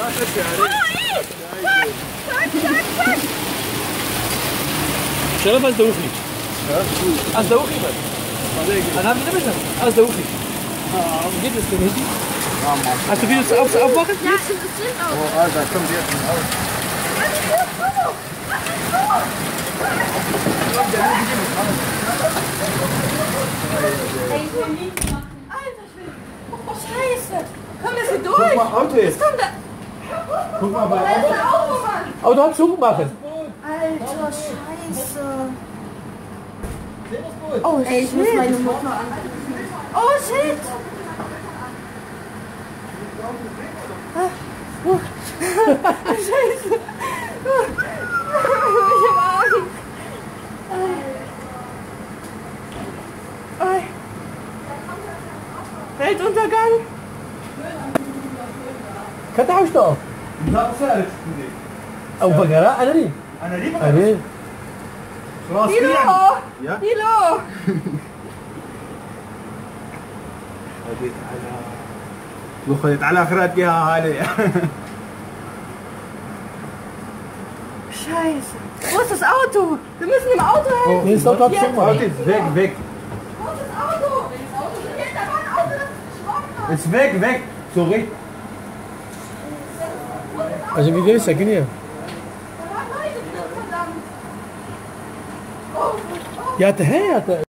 شرف أزدوخي. أزدوخي بس. أنا هم نبينا أزدوخي. Geht es denn nicht? Hast du wieder aufmachen? Ja, es sind auch. Oh, Alter, kommt jetzt raus. Ey, ich will nie machen. Alter Schwede. Oh, Scheiße. Komm, das ist durch. Guck mal, Auto Was jetzt. kommt da? Guck mal bei Da ist der Automann. Auto hat zumachen. Alter Scheiße. Oh, Ey, ich muss meine Mutter anrufen. Oh, shit. Scheiße. Ich hab Angst. Weltuntergang. كنت عاوشته. لا سألت أو بقرة أنا ليه؟ أنا ليه أنا ليه؟ خلاص كده Dilo. يعني يا Dilo. خدت على وخدت على آخرات يا هالي Scheiße. Wo ist das Auto? Wir müssen dem Auto helfen. Nee, stopp, stopp, Jetzt. stopp. Auto ist weg, weg. Wo ist das Auto? Das Auto ist hier. Da war ein Auto, das ist geschwommen. Ist weg, weg. Sorry. عشان كده لسه كده. Da waren Leute drin, verdammt. Oh, oh. يا تهيأ